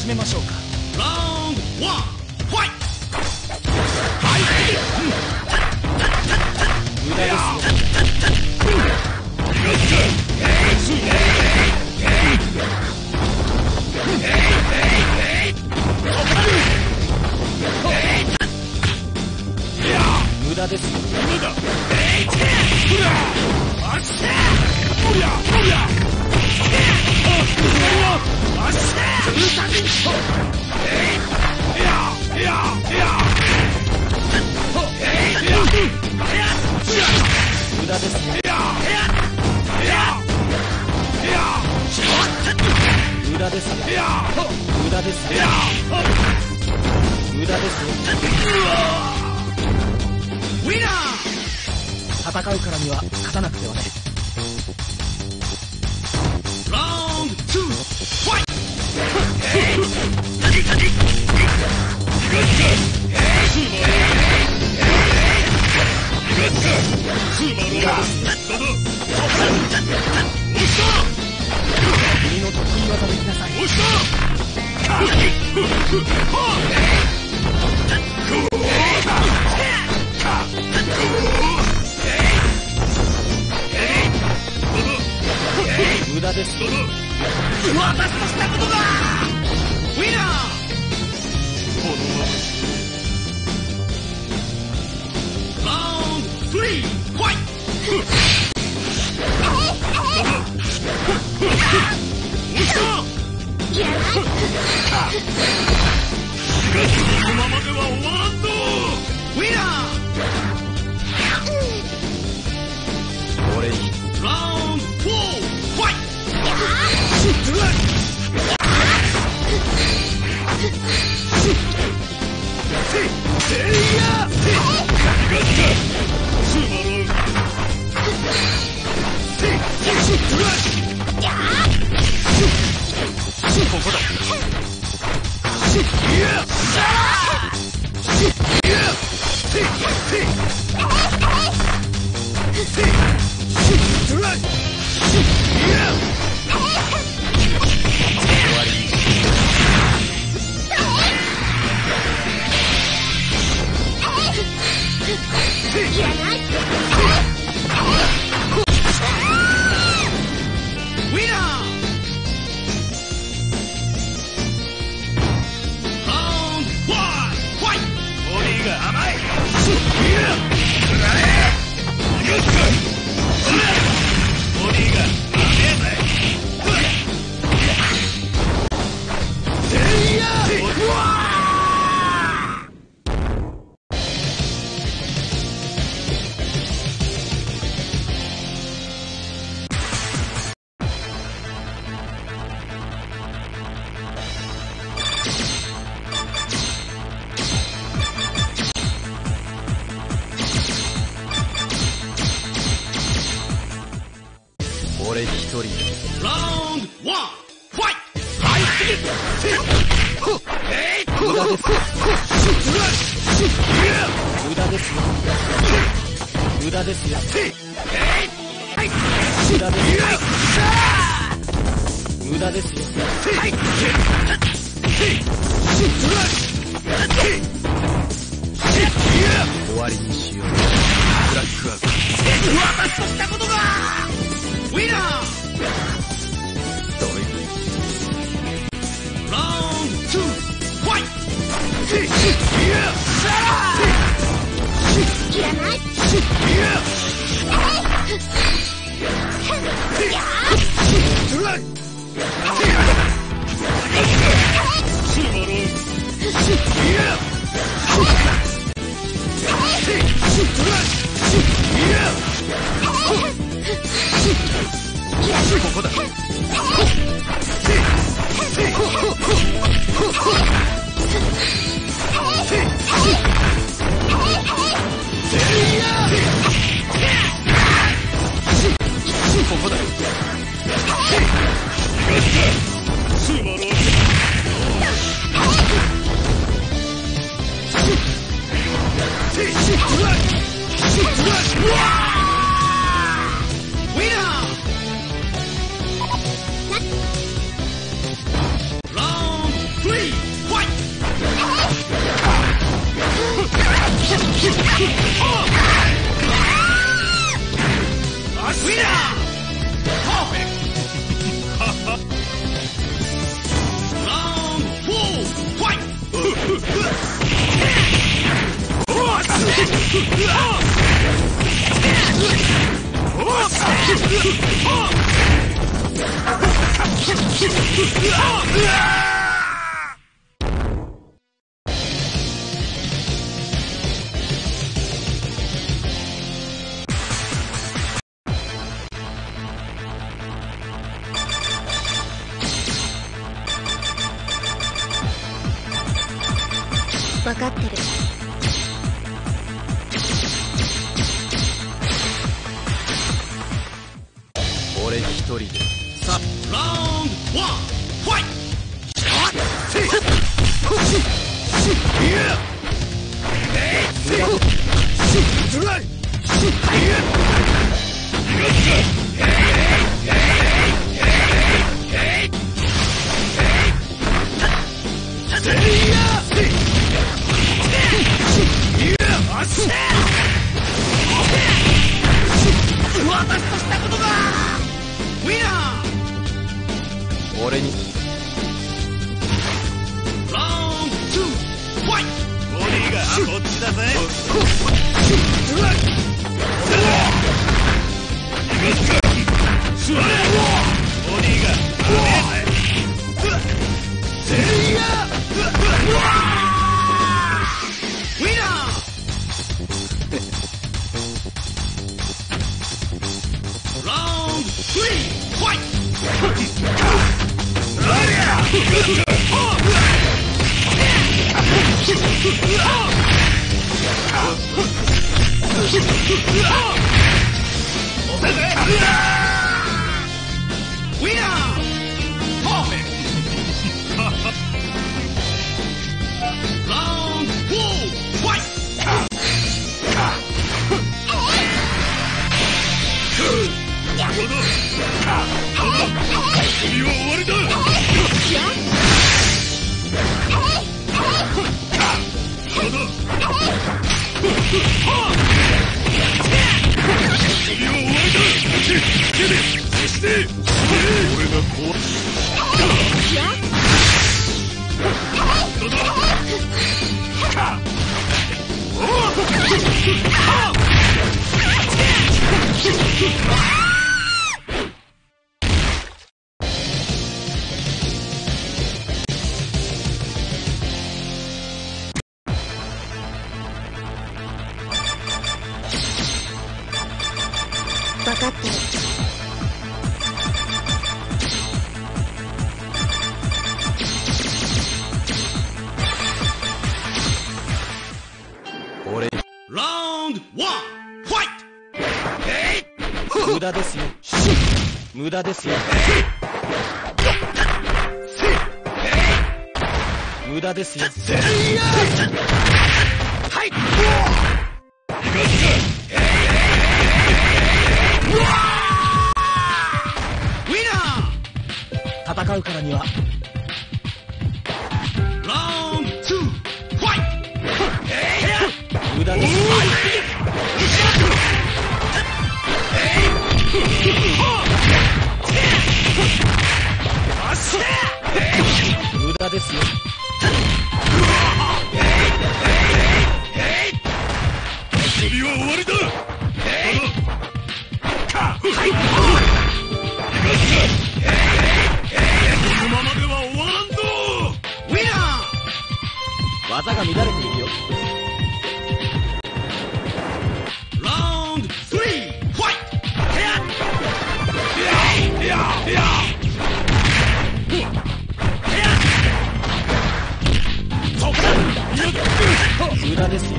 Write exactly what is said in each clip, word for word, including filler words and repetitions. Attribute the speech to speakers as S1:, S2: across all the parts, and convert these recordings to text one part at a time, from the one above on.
S1: 始めましょうか。
S2: ラウンドワン、ファイト。
S1: 無駄ですよ。無駄ですよ。無駄。無駄ですよ。無駄ですよ。無駄ですよ。無駄ですよ。
S2: ウィナー。
S1: 戦うからには勝たなくてはね。
S2: ラウンドツー、ファイト。
S1: 君の得意技でいきなさい。無駄です。
S2: 私としたことだ。ウィナー。このままラウンドスリー、ファイト。このままでは終わらんぞ。ウィナー。
S1: 俺に
S2: ラウンドフォー、ファイト。ここだ。
S1: 俺一人で。
S2: ラウンドワン、ファイト。
S1: 無駄です。無駄ですよ。無駄ですよ。無駄ですよ。無駄ですよ。終わりにしよう。ブラックアウト。
S2: 私としたことが。ウィナー。
S1: どういう
S2: ラウンドツー、ファイト。
S3: いらない。
S1: ここだ。ここだ。
S2: ラウンドスリー、
S3: 分かってる。
S1: 俺一人で。
S2: さあ、ラウンドワン、ファイ私としたことがウィナー。
S1: 俺に。
S2: ラウンドツー、ファイト。ボディがこっちだぜ。座れ。ボディがウィナー。ラウンドスリー、ファイト。ウィナー。パーフェクト。ラウンドフォー、ファイト。君は終わりだ。
S3: 分かってる。
S1: 俺。
S2: ラウンドワン、ファイト。
S1: 無駄ですよ。無駄ですよ。無駄ですよ。
S2: はい。ウィナ
S1: ー。戦うからには。
S2: ラウンドツー、ファイト。
S1: 無駄ですよ。無駄ですよ。
S2: 遊びは終わりだ。このままでは終わらんぞ。ウィナー。
S1: 技が乱れているよ。
S2: ラウンドスリー、ファイト。
S1: 無駄ですよ。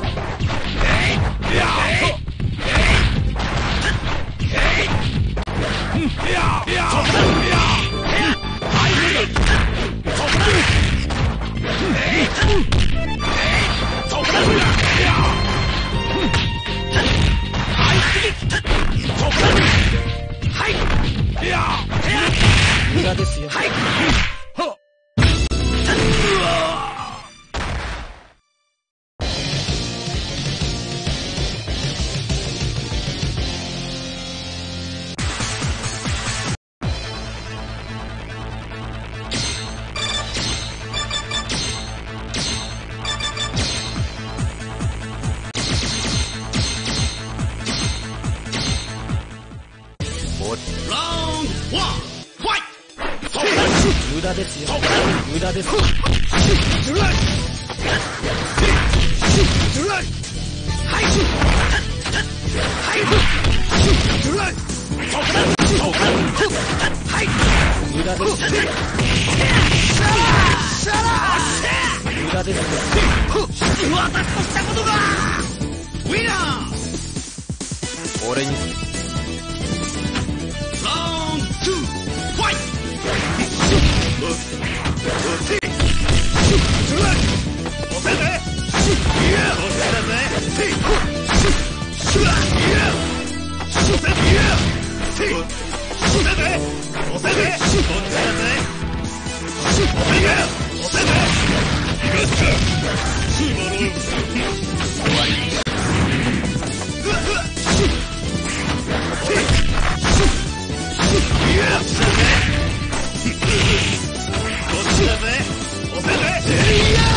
S1: 無駄ですよ。 無駄ですよ。無駄です。無駄です。無駄です。
S2: 私としたことがウィナー。
S1: 俺に
S2: ラウンドツーファイト。押せぜ。いや押せだぜ。シュラいや押せぜ。いや押せぜ。押せぜ。押せぜ。押せぜ。押せぜ。いかしたスーマロー終わり。いや押せぜ。こっちだぜ。押せぜ。いや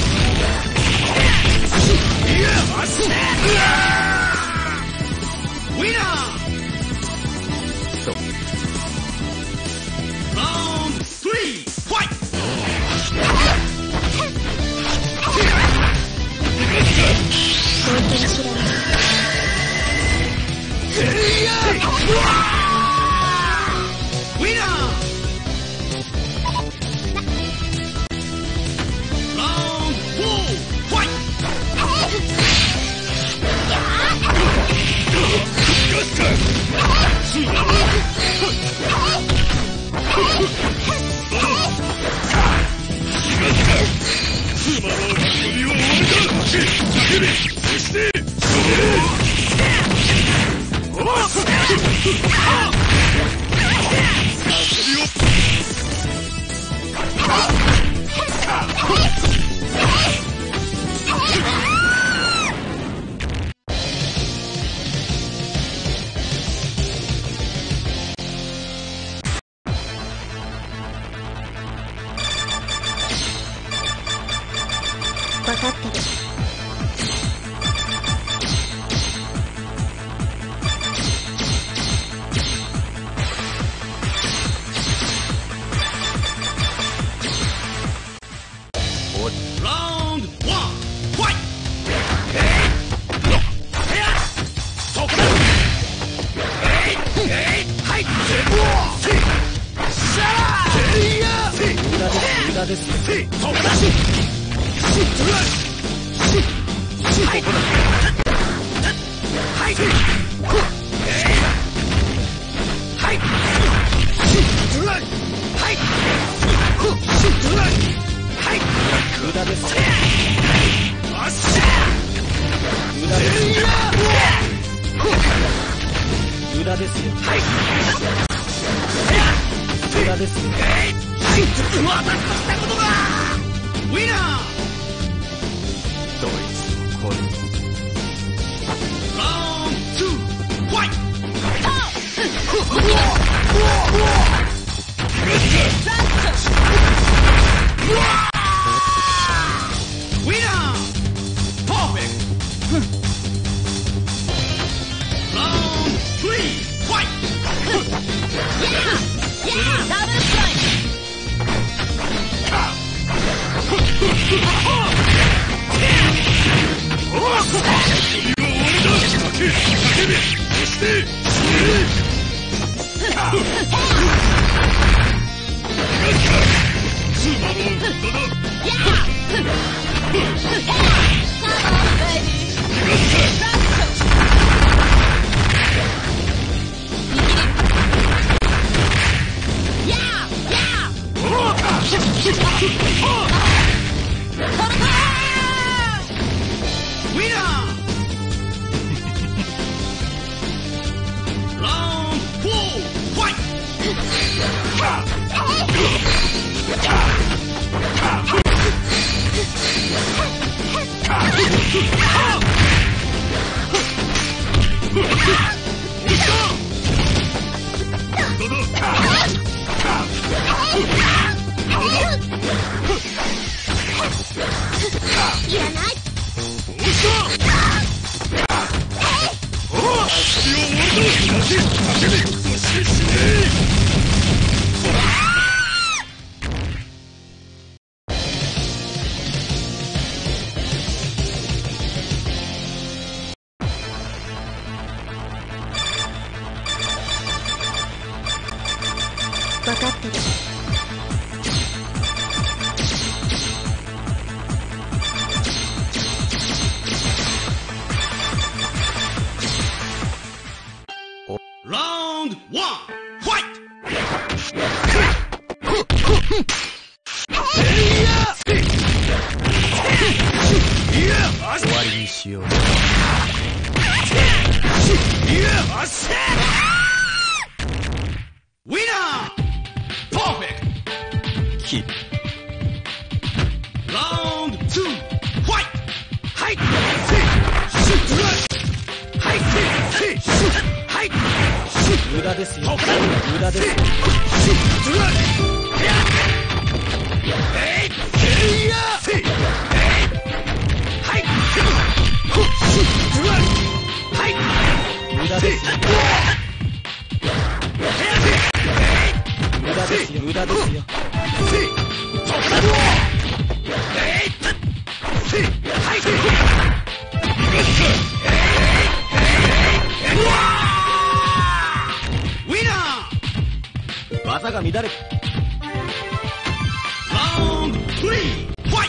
S2: いや押せ。ウィナー。ラウンドスリーファイト。
S3: 本当に知らない。
S2: ウィナー。ラウンドフォーファイト。
S3: 分かってる。
S2: ラウンドワンファイト。
S1: 無駄です。無駄です。無駄です。無駄ですよ。無駄ですよ。
S2: 私としたことがウィナー。
S1: どいつこれ
S2: ラウンドツーファイト。ウィナー。パーフェクト。ラウンドスリーファイト。ダブルストライク。
S3: 分かってる。
S2: ラウンドワン、ファイト。終わりにしよう。ウィナーパーフェクトキープ。ラウンドツー、ファイト。はいはいはい。
S1: 無駄ですよ。無駄ですよ。無駄ですよ。無駄ですよ。無駄ですよ。技が乱れる。
S2: ラウンドスリー、ファイト。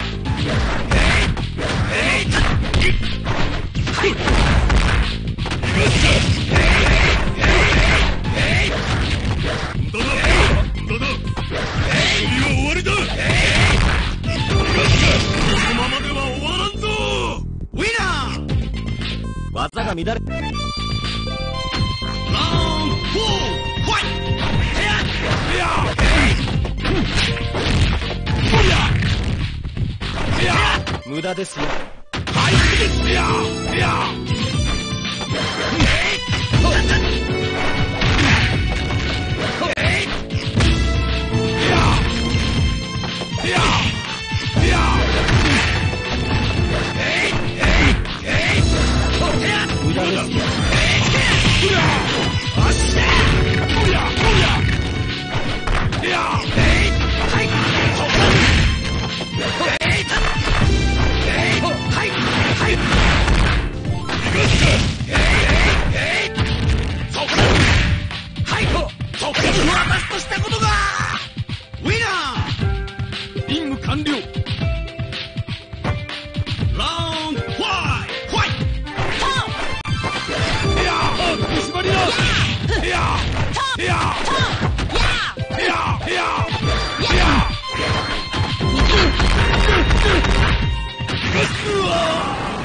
S1: 技が乱れる。
S2: ラウンドフォー、ファイト。
S1: 無駄ですよ。無駄ですよ。
S2: 私としたことがウィナー。任務完了。ラウンドファイブ、ファイト。いやー、縛りだ。いやー、いやー、いやー、いやー、いやー。うわー。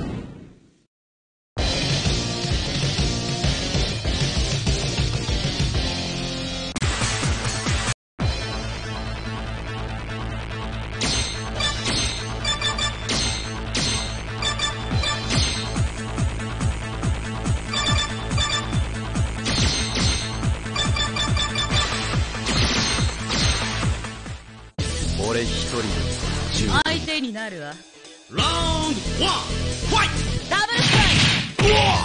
S1: 俺一人で
S4: 相手になるわ。
S2: ラウンドワン、ファイト。
S4: ダブルストライク。
S2: うわ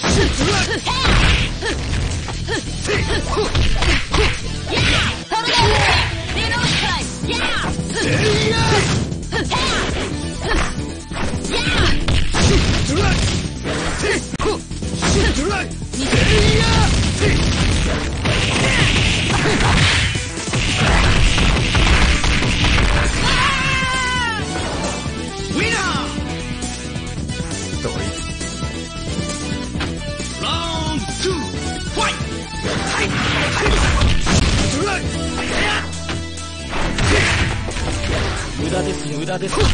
S1: 無駄ですよ。無駄ですよ。無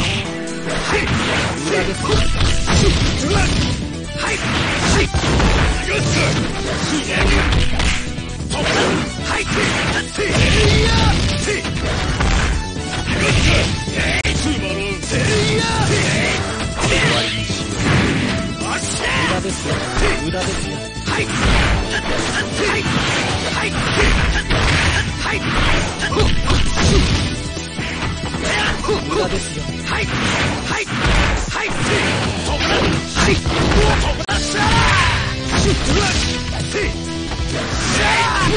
S1: 駄ですよ。無駄ですよ。無駄ですよ。無駄ですよ。はいはいはいはい。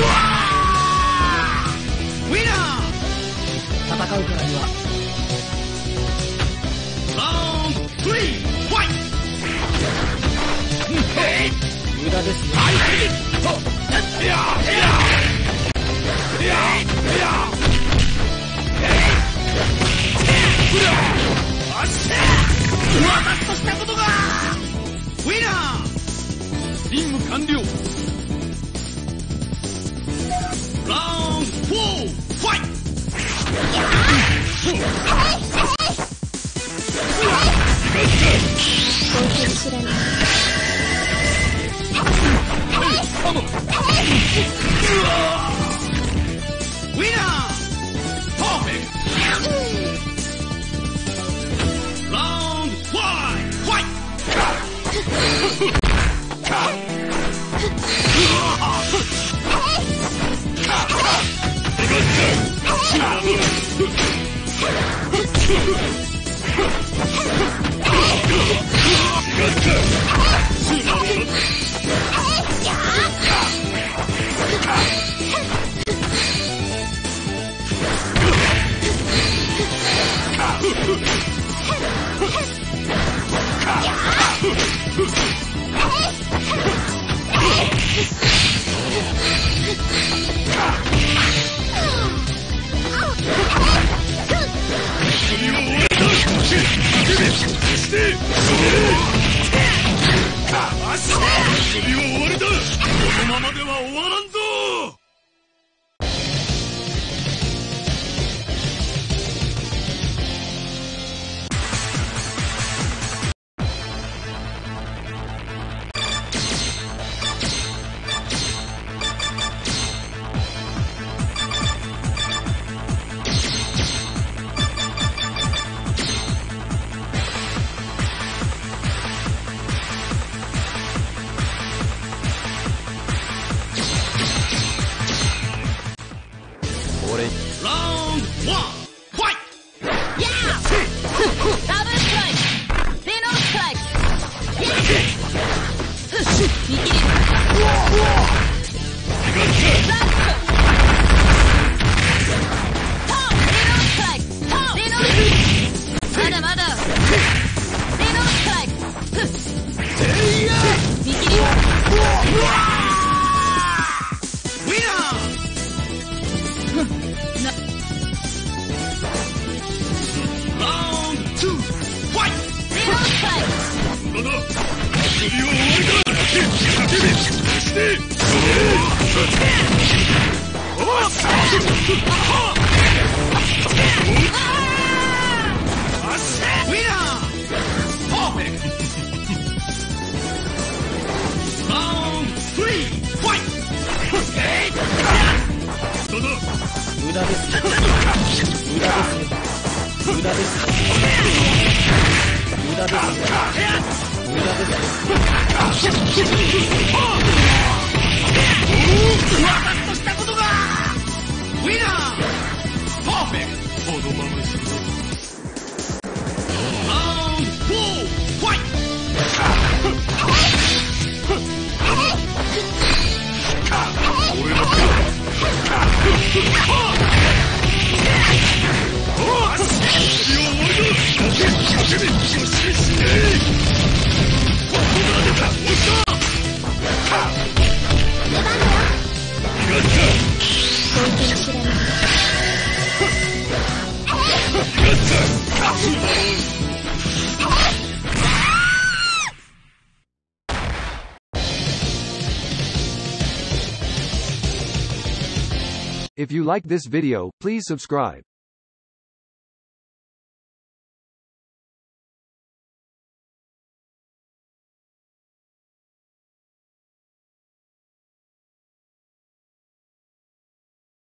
S3: 知らない。
S2: ウィナーパーフェクトラウンドワンファイ
S1: 無駄です。無駄です。無駄です。無駄です。無駄です。無駄です。
S2: わざとしたことがウィナーパーフェクトこのまましろラウンドフォーファイト俺の手
S5: If you like this video, please subscribe.